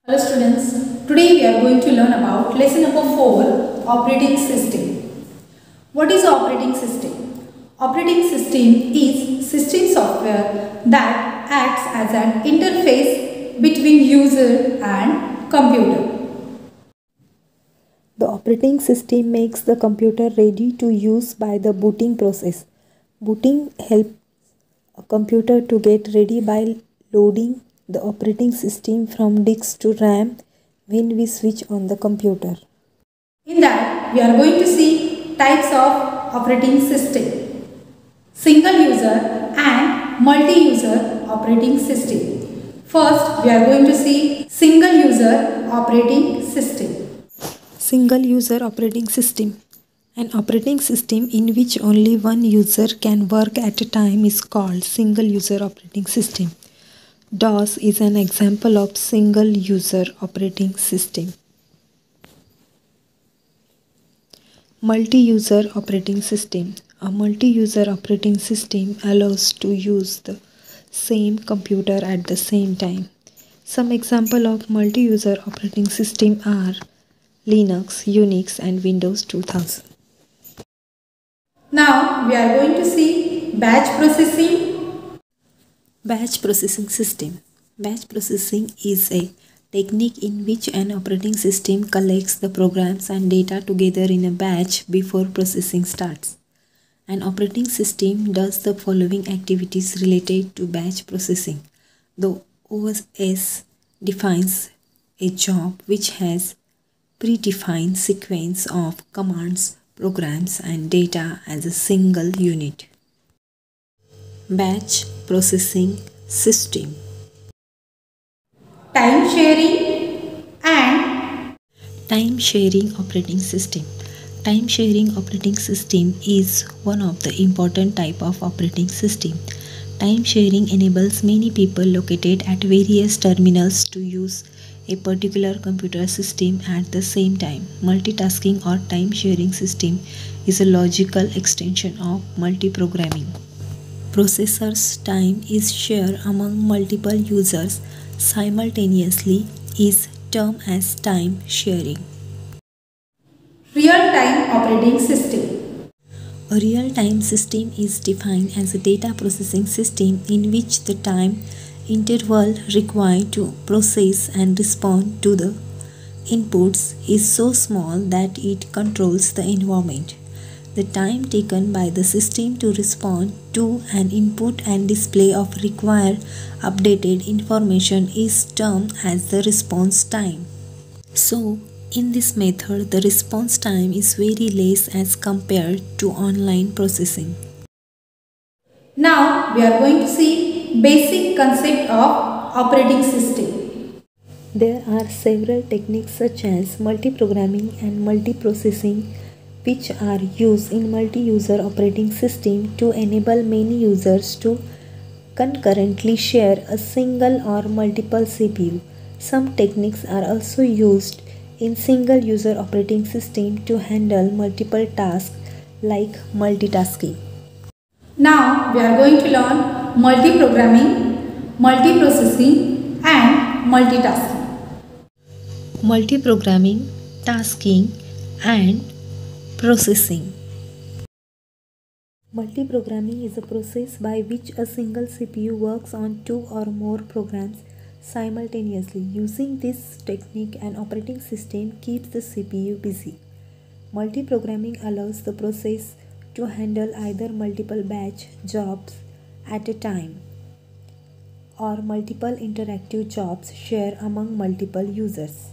Hello students, today we are going to learn about lesson number 4, operating system. What is operating system? Operating system is system software that acts as an interface between user and computer. The operating system makes the computer ready to use by the booting process. Booting helps a computer to get ready by loading the operating system from disk to RAM when we switch on the computer. In that, we are going to see types of operating system, single user and multi-user operating system. First, we are going to see single user operating system. Single user operating system. An operating system in which only one user can work at a time is called single user operating system. DOS is an example of single user operating system. Multi-user operating system. A multi-user operating system allows to use the same computer at the same time. Some examples of multi-user operating system are Linux, Unix and Windows 2000. Now we are going to see batch processing. Batch processing system. Batch processing is a technique in which an operating system collects the programs and data together in a batch before processing starts. An operating system does the following activities related to batch processing. The OS defines a job which has predefined sequence of commands, programs and data as a single unit. Batch processing system. Time sharing and Time sharing operating system. Time sharing operating system is one of the important type of operating system. Time sharing enables many people located at various terminals to use a particular computer system at the same time. Multitasking or time sharing system is a logical extension of multiprogramming. Processor's time is shared among multiple users simultaneously is termed as time sharing. real-time operating system. A real-time system is defined as a data processing system in which the time interval required to process and respond to the inputs is so small that it controls the environment. The time taken by the system to respond to an input and display of required updated information is termed as the response time. So, in this method, the response time is very less as compared to online processing. Now we are going to see basic concept of operating system. There are several techniques such as multiprogramming and multiprocessing which are used in multi-user operating system to enable many users to concurrently share a single or multiple CPU. Some techniques are also used in single-user operating system to handle multiple tasks like multitasking. Now we are going to learn multiprogramming, multiprocessing and multitasking. Multiprogramming, tasking and processing. Multiprogramming is a process by which a single CPU works on two or more programs simultaneously. Using this technique, an operating system keeps the CPU busy. Multiprogramming allows the process to handle either multiple batch jobs at a time or multiple interactive jobs shared among multiple users.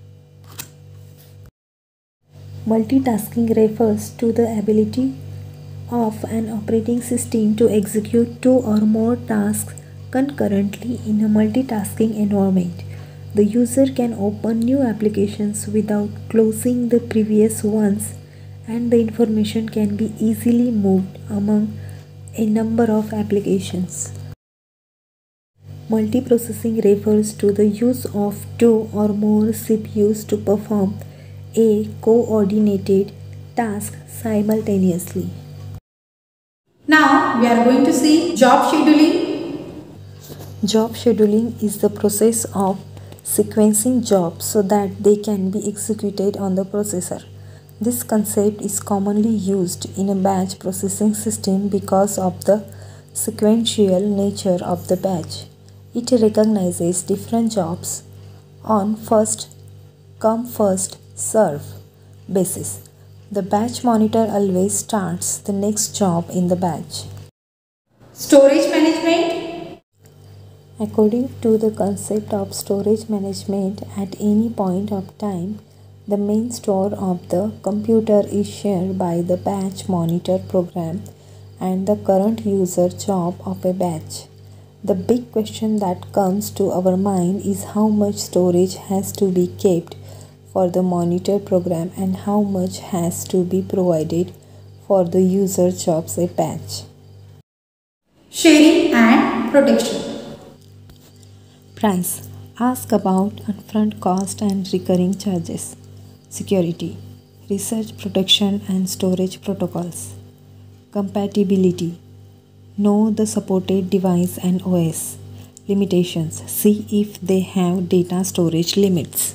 Multitasking refers to the ability of an operating system to execute two or more tasks concurrently in a multitasking environment. The user can open new applications without closing the previous ones, and the information can be easily moved among a number of applications. Multiprocessing refers to the use of two or more CPUs to perform a coordinated task simultaneously. Now we are going to see job scheduling. Job scheduling is the process of sequencing jobs so that they can be executed on the processor. This concept is commonly used in a batch processing system because of the sequential nature of the batch. It recognizes different jobs on first come first serve basis. The batch monitor always starts the next job in the batch. Storage management. According to the concept of storage management, at any point of time, the main store of the computer is shared by the batch monitor program and the current user job of a batch. The big question that comes to our mind is how much storage has to be kept for the monitor program and how much has to be provided for the user jobs a batch. Sharing and protection. Price. Ask about upfront cost and recurring charges. Security. Research protection and storage protocols. Compatibility. Know the supported device and OS. Limitations. See if they have data storage limits.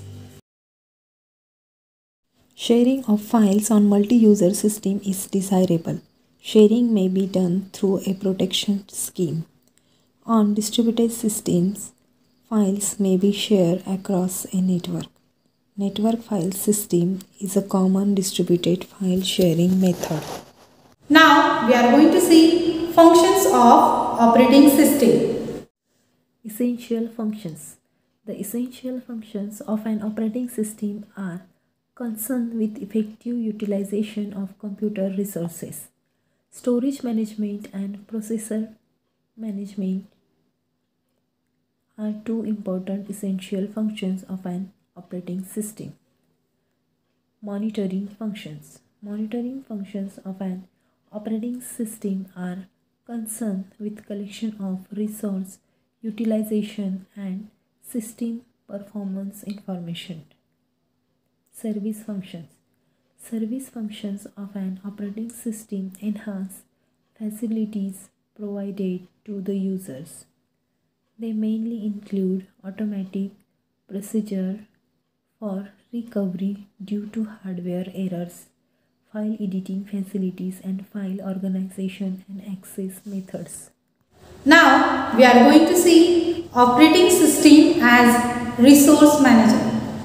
Sharing of files on multi-user system is desirable. Sharing may be done through a protection scheme. On distributed systems, files may be shared across a network. Network file system is a common distributed file sharing method. Now we are going to see functions of operating system. Essential functions. The essential functions of an operating system are concerned with effective utilization of computer resources, storage management and processor management are two important essential functions of an operating system. Monitoring functions. Monitoring functions of an operating system are concerned with collection of resource utilization and system performance information. Service functions. Service functions of an operating system enhance facilities provided to the users. They mainly include automatic procedure for recovery due to hardware errors, file editing facilities, and file organization and access methods. Now we are going to see operating system as resource manager.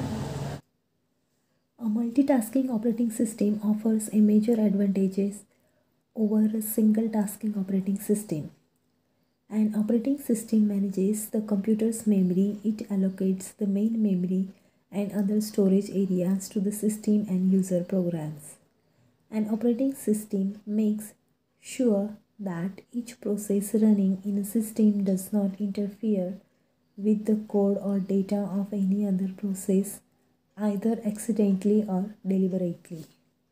A multitasking operating system offers a major advantages over a single tasking operating system. An operating system manages the computer's memory. It allocates the main memory and other storage areas to the system and user programs. An operating system makes sure that each process running in a system does not interfere with the code or data of any other process, either accidentally or deliberately.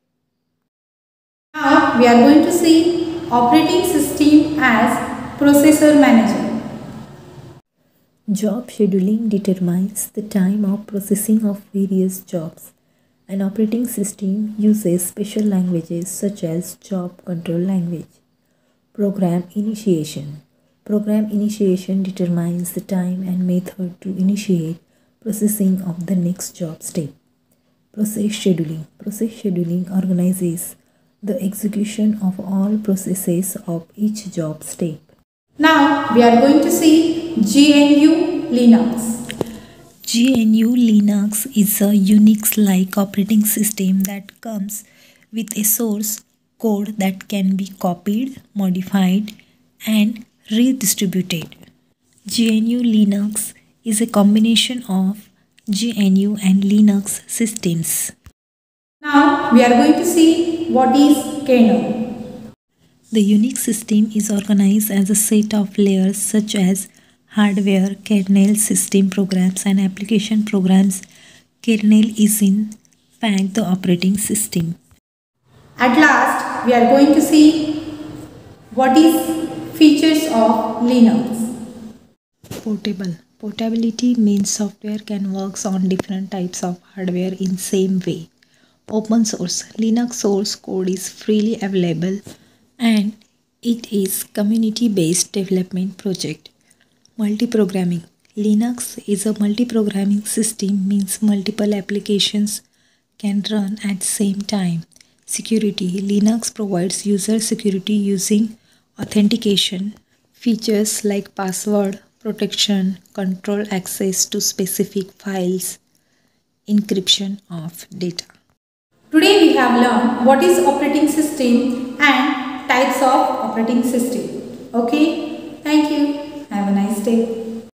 Now we are going to see operating system as processor manager. Job scheduling determines the time of processing of various jobs. An operating system uses special languages such as job control language. Program initiation. Program initiation determines the time and method to initiate processing of the next job step. Process scheduling. Process scheduling organizes the execution of all processes of each job step. Now we are going to see GNU Linux. GNU Linux is a Unix-like operating system that comes with a source code that can be copied, modified, and redistributed. GNU Linux is a combination of GNU and Linux systems. Now we are going to see what is kernel. The Unix system is organized as a set of layers such as hardware, kernel, system programs, and application programs. Kernel is in fact the operating system. At last we are going to see what is features of Linux. Portable. Portability means software can work on different types of hardware in same way. Open source. Linux source code is freely available and it is community-based development project. Multi-programming. Linux is a multi-programming system, means multiple applications can run at same time. Security. Linux provides user security using authentication. Features like password protection, control access to specific files, encryption of data. Today we have learned what is operating system and types of operating system. Okay, thank you. Have a nice day.